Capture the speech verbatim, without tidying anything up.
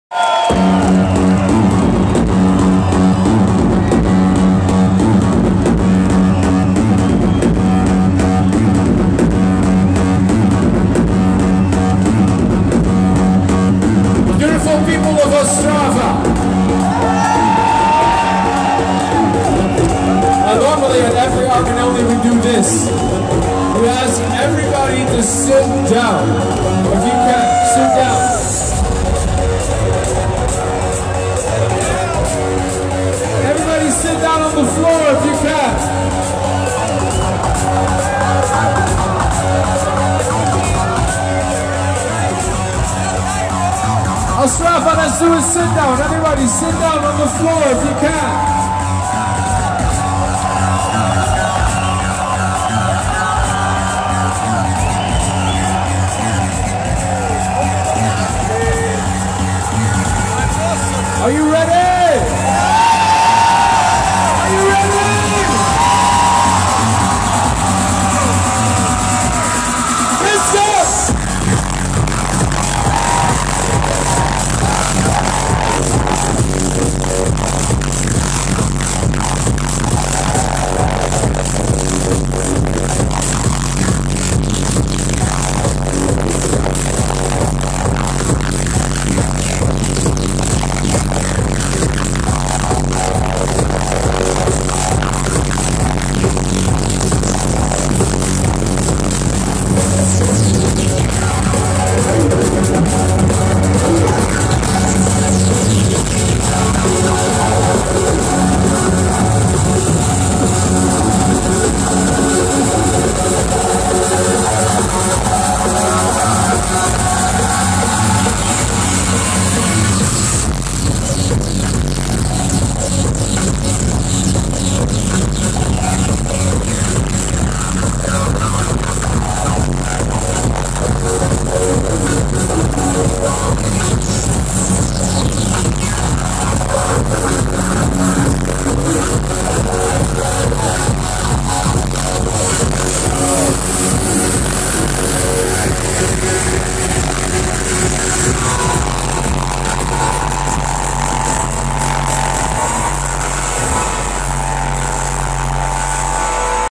Beautiful people of Ostrava. Now normally at every Armin we do this. We ask everybody to sit down. If you can, sit down. Everybody sit down on the floor if you can. Ostrava, let's do a sit down. Everybody sit down on the floor if you can. Are you ready?